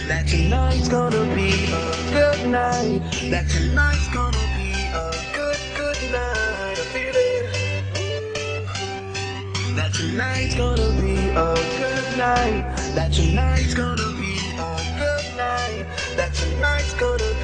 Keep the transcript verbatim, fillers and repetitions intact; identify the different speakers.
Speaker 1: that tonight's gonna be a good night. That tonight's gonna be a good, good night. I feel it. That tonight's gonna be a good night. That tonight's gonna be a good night. That tonight's gonna